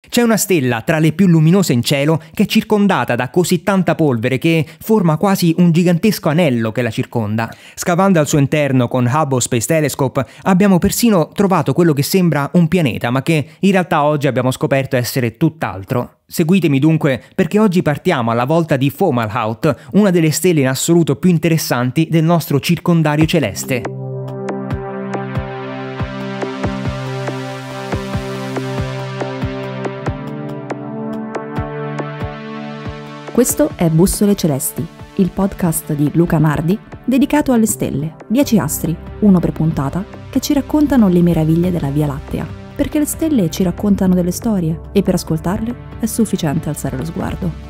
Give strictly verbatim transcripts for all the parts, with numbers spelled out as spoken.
C'è una stella tra le più luminose in cielo che è circondata da così tanta polvere che forma quasi un gigantesco anello che la circonda. Scavando al suo interno con Hubble Space Telescope abbiamo persino trovato quello che sembra un pianeta, ma che in realtà oggi abbiamo scoperto essere tutt'altro. Seguitemi dunque, perché oggi partiamo alla volta di Fomalhaut, una delle stelle in assoluto più interessanti del nostro circondario celeste. Questo è Bussole Celesti, il podcast di Luca Mardi dedicato alle stelle, dieci astri, uno per puntata, che ci raccontano le meraviglie della Via Lattea, perché le stelle ci raccontano delle storie e per ascoltarle è sufficiente alzare lo sguardo.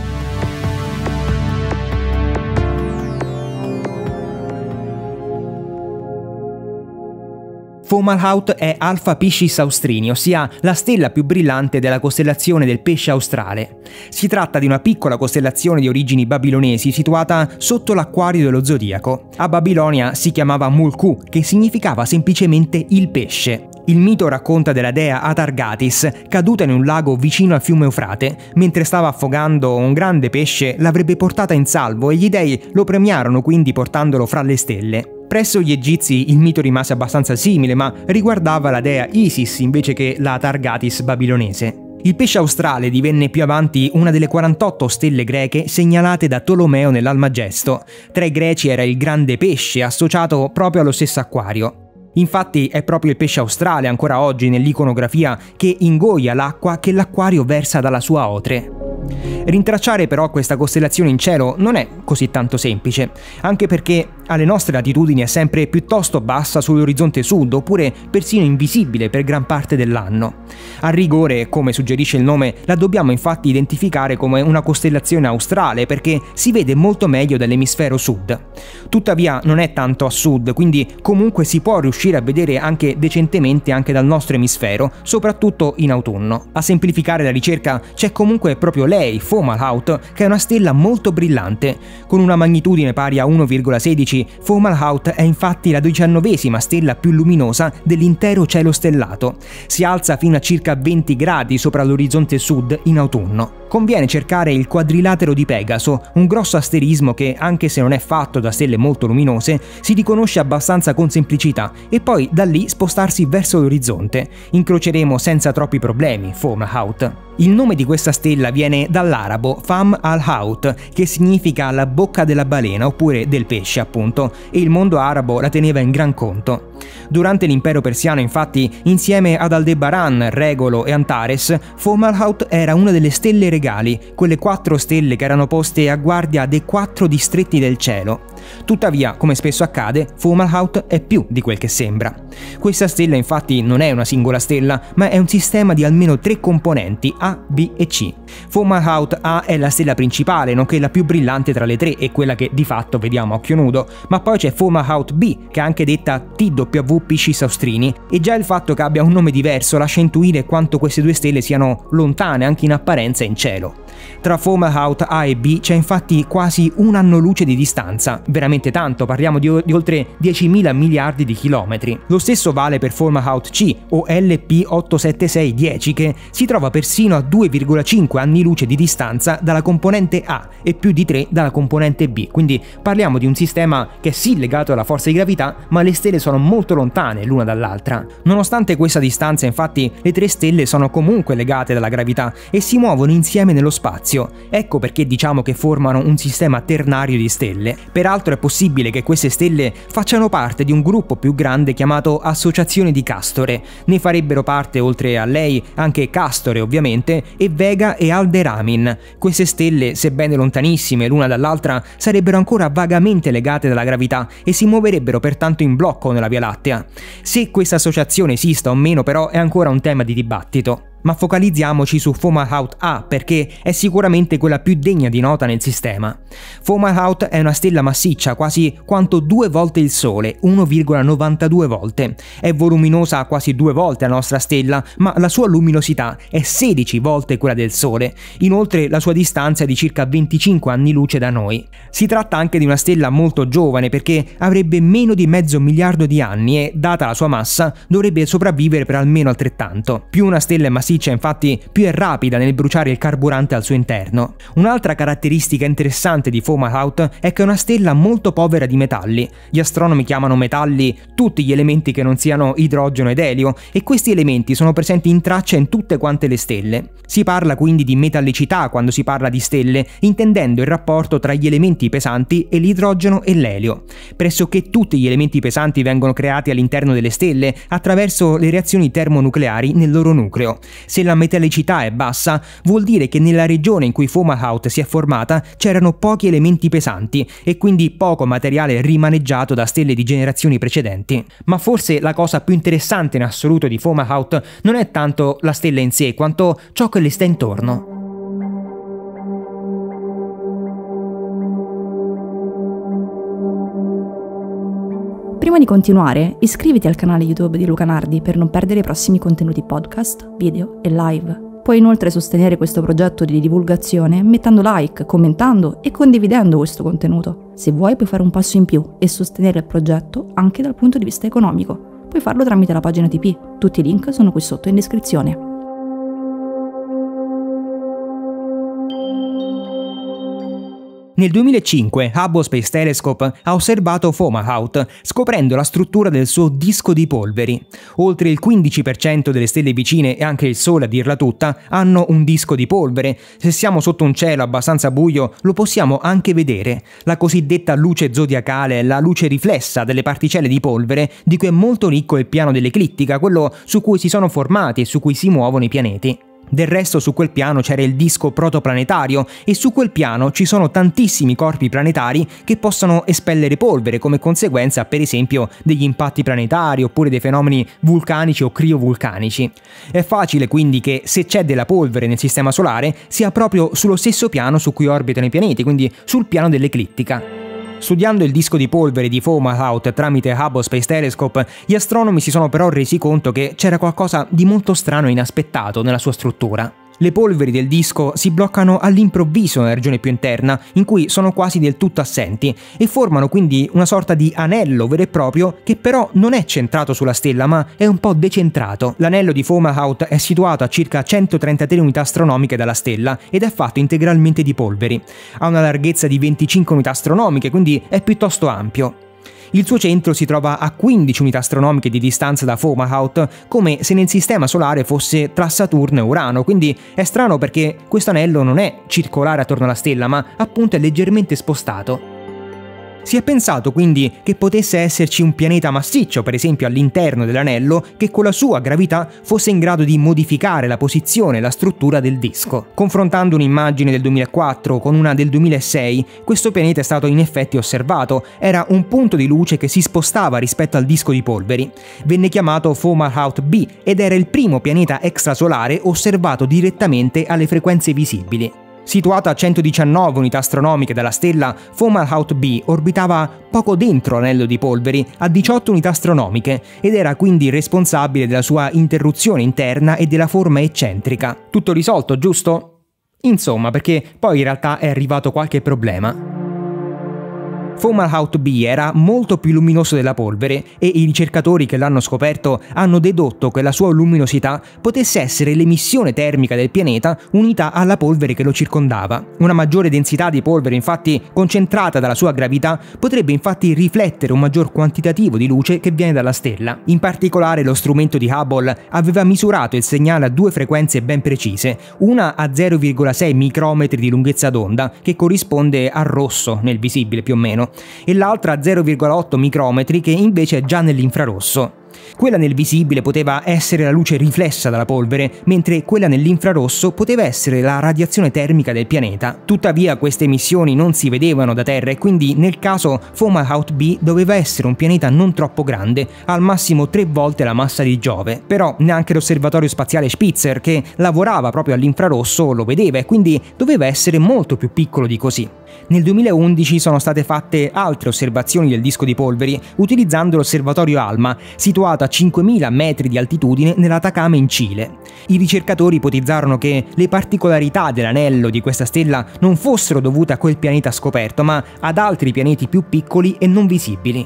Fomalhaut è Alpha Piscis Austrini, ossia la stella più brillante della costellazione del Pesce australe. Si tratta di una piccola costellazione di origini babilonesi situata sotto l'acquario dello zodiaco. A Babilonia si chiamava Mulku, che significava semplicemente il pesce. Il mito racconta della dea Atargatis, caduta in un lago vicino al fiume Eufrate. Mentre stava affogando, un grande pesce l'avrebbe portata in salvo e gli dei lo premiarono quindi portandolo fra le stelle. Presso gli egizi il mito rimase abbastanza simile, ma riguardava la dea Isis invece che la Atargatis babilonese. Il pesce australe divenne più avanti una delle quarantotto stelle greche segnalate da Tolomeo nell'Almagesto. Tra i greci era il grande pesce, associato proprio allo stesso acquario. Infatti è proprio il pesce australe ancora oggi nell'iconografia che ingoia l'acqua che l'acquario versa dalla sua otre. Rintracciare però questa costellazione in cielo non è così tanto semplice, anche perché alle nostre latitudini è sempre piuttosto bassa sull'orizzonte sud, oppure persino invisibile per gran parte dell'anno. A rigore, come suggerisce il nome, la dobbiamo infatti identificare come una costellazione australe perché si vede molto meglio dall'emisfero sud. Tuttavia non è tanto a sud, quindi comunque si può riuscire a vedere anche decentemente anche dal nostro emisfero, soprattutto in autunno. A semplificare la ricerca c'è comunque proprio lei, Fomalhaut, che è una stella molto brillante. Con una magnitudine pari a uno virgola sedici, Fomalhaut è infatti la diciannovesima stella più luminosa dell'intero cielo stellato. Si alza fino a circa venti gradi sopra l'orizzonte sud in autunno. Conviene cercare il quadrilatero di Pegaso, un grosso asterismo che, anche se non è fatto da stelle molto luminose, si riconosce abbastanza con semplicità e poi da lì spostarsi verso l'orizzonte. Incroceremo senza troppi problemi Fomalhaut. Il nome di questa stella viene dall'arabo Fam al-Haut, che significa la bocca della balena oppure del pesce appunto, e il mondo arabo la teneva in gran conto. Durante l'impero persiano infatti, insieme ad Aldebaran, Regolo e Antares, Fomalhaut era una delle stelle regali, quelle quattro stelle che erano poste a guardia dei quattro distretti del cielo. Tuttavia, come spesso accade, Fomalhaut è più di quel che sembra. Questa stella infatti non è una singola stella, ma è un sistema di almeno tre componenti, A, B e C. Fomalhaut A è la stella principale, nonché la più brillante tra le tre e quella che di fatto vediamo a occhio nudo, ma poi c'è Fomalhaut B, che è anche detta T W Piscis Austrini, e già il fatto che abbia un nome diverso lascia intuire quanto queste due stelle siano lontane anche in apparenza in cielo. Tra Fomalhaut A e B c'è infatti quasi un anno luce di distanza, veramente tanto, parliamo di, di oltre diecimila miliardi di chilometri. Lo stesso vale per Fomalhaut C o L P otto sette sei dieci, che si trova persino a due virgola cinque anni luce di distanza dalla componente A e più di tre dalla componente B, quindi parliamo di un sistema che è sì legato alla forza di gravità, ma le stelle sono molto lontane l'una dall'altra. Nonostante questa distanza infatti le tre stelle sono comunque legate dalla gravità e si muovono insieme nello spazio. Ecco perché diciamo che formano un sistema ternario di stelle. Peraltro è possibile che queste stelle facciano parte di un gruppo più grande chiamato Associazione di Castore. Ne farebbero parte oltre a lei anche Castore ovviamente e Vega e Alderamin. Queste stelle, sebbene lontanissime l'una dall'altra, sarebbero ancora vagamente legate dalla gravità e si muoverebbero pertanto in blocco nella Via Lattea. Se questa associazione esista o meno però è ancora un tema di dibattito. Ma focalizziamoci su Fomalhaut A perché è sicuramente quella più degna di nota nel sistema. Fomalhaut è una stella massiccia quasi quanto due volte il Sole, uno virgola novantadue volte. È voluminosa quasi due volte la nostra stella, ma la sua luminosità è sedici volte quella del Sole. Inoltre la sua distanza è di circa venticinque anni luce da noi. Si tratta anche di una stella molto giovane perché avrebbe meno di mezzo miliardo di anni e, data la sua massa, dovrebbe sopravvivere per almeno altrettanto. Più una stella è massiccia massiccia, infatti più è rapida nel bruciare il carburante al suo interno. Un'altra caratteristica interessante di Fomalhaut è che è una stella molto povera di metalli. Gli astronomi chiamano metalli tutti gli elementi che non siano idrogeno ed elio, e questi elementi sono presenti in traccia in tutte quante le stelle. Si parla quindi di metallicità quando si parla di stelle, intendendo il rapporto tra gli elementi pesanti e l'idrogeno e l'elio. Pressoché tutti gli elementi pesanti vengono creati all'interno delle stelle attraverso le reazioni termonucleari nel loro nucleo. Se la metallicità è bassa, vuol dire che nella regione in cui Fomalhaut si è formata c'erano pochi elementi pesanti e quindi poco materiale rimaneggiato da stelle di generazioni precedenti. Ma forse la cosa più interessante in assoluto di Fomalhaut non è tanto la stella in sé, quanto ciò che le sta intorno. Prima di continuare, iscriviti al canale YouTube di Luca Nardi per non perdere i prossimi contenuti podcast, video e live. Puoi inoltre sostenere questo progetto di divulgazione mettendo like, commentando e condividendo questo contenuto. Se vuoi puoi fare un passo in più e sostenere il progetto anche dal punto di vista economico. Puoi farlo tramite la pagina T P. Tutti i link sono qui sotto in descrizione. Nel duemilacinque Hubble Space Telescope ha osservato Fomalhaut, scoprendo la struttura del suo disco di polveri. Oltre il quindici per cento delle stelle vicine e anche il Sole a dirla tutta hanno un disco di polvere. Se siamo sotto un cielo abbastanza buio lo possiamo anche vedere. La cosiddetta luce zodiacale è la luce riflessa delle particelle di polvere di cui è molto ricco il piano dell'eclittica, quello su cui si sono formati e su cui si muovono i pianeti. Del resto su quel piano c'era il disco protoplanetario e su quel piano ci sono tantissimi corpi planetari che possono espellere polvere come conseguenza per esempio degli impatti planetari oppure dei fenomeni vulcanici o criovulcanici. È facile quindi che se c'è della polvere nel sistema solare sia proprio sullo stesso piano su cui orbitano i pianeti, quindi sul piano dell'eclittica. Studiando il disco di polvere di Fomalhaut tramite Hubble Space Telescope, gli astronomi si sono però resi conto che c'era qualcosa di molto strano e inaspettato nella sua struttura. Le polveri del disco si bloccano all'improvviso nella regione più interna, in cui sono quasi del tutto assenti, e formano quindi una sorta di anello vero e proprio che però non è centrato sulla stella ma è un po' decentrato. L'anello di Fomalhaut è situato a circa centotrentatré unità astronomiche dalla stella ed è fatto integralmente di polveri. Ha una larghezza di venticinque unità astronomiche, quindi è piuttosto ampio. Il suo centro si trova a quindici unità astronomiche di distanza da Fomalhaut, come se nel sistema solare fosse tra Saturno e Urano, quindi è strano perché questo anello non è circolare attorno alla stella, ma appunto è leggermente spostato. Si è pensato quindi che potesse esserci un pianeta massiccio, per esempio all'interno dell'anello, che con la sua gravità fosse in grado di modificare la posizione e la struttura del disco. Confrontando un'immagine del duemilaquattro con una del duemilasei, questo pianeta è stato in effetti osservato. Era un punto di luce che si spostava rispetto al disco di polveri. Venne chiamato Fomalhaut B ed era il primo pianeta extrasolare osservato direttamente alle frequenze visibili. Situato a centodiciannove unità astronomiche dalla stella, Fomalhaut B orbitava poco dentro l'anello di polveri, a diciotto unità astronomiche, ed era quindi responsabile della sua interruzione interna e della forma eccentrica. Tutto risolto, giusto? Insomma, perché poi in realtà è arrivato qualche problema. Fomalhaut B era molto più luminoso della polvere e i ricercatori che l'hanno scoperto hanno dedotto che la sua luminosità potesse essere l'emissione termica del pianeta unita alla polvere che lo circondava. Una maggiore densità di polvere, infatti, concentrata dalla sua gravità, potrebbe infatti riflettere un maggior quantitativo di luce che viene dalla stella. In particolare lo strumento di Hubble aveva misurato il segnale a due frequenze ben precise, una a zero virgola sei micrometri di lunghezza d'onda, che corrisponde al rosso nel visibile più o meno, e l'altra a zero virgola otto micrometri che invece è già nell'infrarosso. Quella nel visibile poteva essere la luce riflessa dalla polvere, mentre quella nell'infrarosso poteva essere la radiazione termica del pianeta. Tuttavia queste emissioni non si vedevano da Terra e quindi nel caso Fomalhaut B doveva essere un pianeta non troppo grande, al massimo tre volte la massa di Giove. Però neanche l'osservatorio spaziale Spitzer, che lavorava proprio all'infrarosso, lo vedeva e quindi doveva essere molto più piccolo di così. Nel duemilaundici sono state fatte altre osservazioni del disco di polveri utilizzando l'osservatorio ALMA, situato a cinquemila metri di altitudine nell'Atacama in Cile. I ricercatori ipotizzarono che le particolarità dell'anello di questa stella non fossero dovute a quel pianeta scoperto, ma ad altri pianeti più piccoli e non visibili.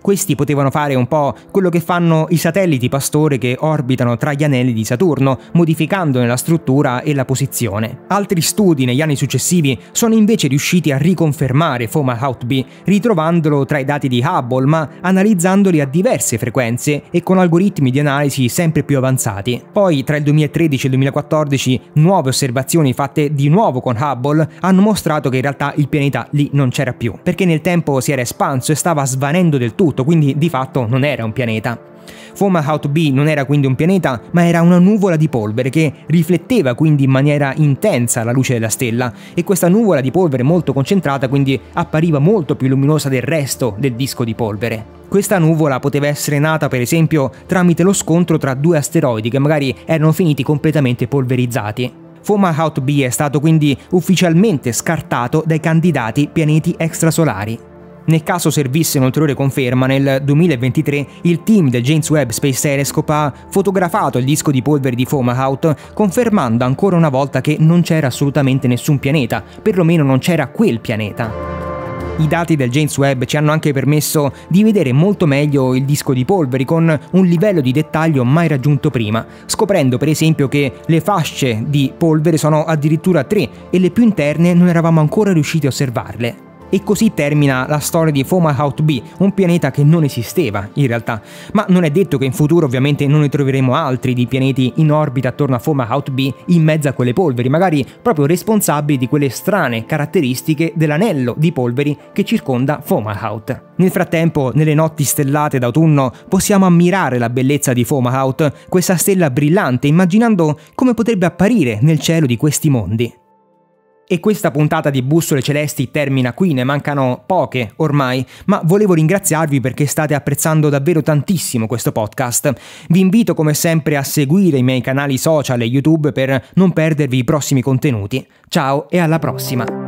Questi potevano fare un po' quello che fanno i satelliti pastore che orbitano tra gli anelli di Saturno, modificandone la struttura e la posizione. Altri studi negli anni successivi sono invece riusciti a riconfermare Fomalhaut B, ritrovandolo tra i dati di Hubble, ma analizzandoli a diverse frequenze e con algoritmi di analisi sempre più avanzati. Poi, tra il duemilatredici e il duemilaquattordici, nuove osservazioni fatte di nuovo con Hubble hanno mostrato che in realtà il pianeta lì non c'era più, perché nel tempo si era espanso e stava svanendo del tutto, quindi di fatto non era un pianeta. Fomalhaut B non era quindi un pianeta, ma era una nuvola di polvere che rifletteva quindi in maniera intensa la luce della stella, e questa nuvola di polvere molto concentrata quindi appariva molto più luminosa del resto del disco di polvere. Questa nuvola poteva essere nata per esempio tramite lo scontro tra due asteroidi che magari erano finiti completamente polverizzati. Fomalhaut B è stato quindi ufficialmente scartato dai candidati pianeti extrasolari. Nel caso servisse un'ulteriore conferma, nel duemilaventitré il team del James Webb Space Telescope ha fotografato il disco di polvere di Fomalhaut, confermando ancora una volta che non c'era assolutamente nessun pianeta, perlomeno non c'era quel pianeta. I dati del James Webb ci hanno anche permesso di vedere molto meglio il disco di polveri con un livello di dettaglio mai raggiunto prima, scoprendo per esempio che le fasce di polvere sono addirittura tre e le più interne non eravamo ancora riusciti a osservarle. E così termina la storia di Fomalhaut B, un pianeta che non esisteva in realtà, ma non è detto che in futuro ovviamente non ne troveremo altri di pianeti in orbita attorno a Fomalhaut B in mezzo a quelle polveri, magari proprio responsabili di quelle strane caratteristiche dell'anello di polveri che circonda Fomalhaut. Nel frattempo, nelle notti stellate d'autunno, possiamo ammirare la bellezza di Fomalhaut, questa stella brillante, immaginando come potrebbe apparire nel cielo di questi mondi. E questa puntata di Bussole Celesti termina qui, ne mancano poche ormai, ma volevo ringraziarvi perché state apprezzando davvero tantissimo questo podcast. Vi invito come sempre a seguire i miei canali social e YouTube per non perdervi i prossimi contenuti. Ciao e alla prossima!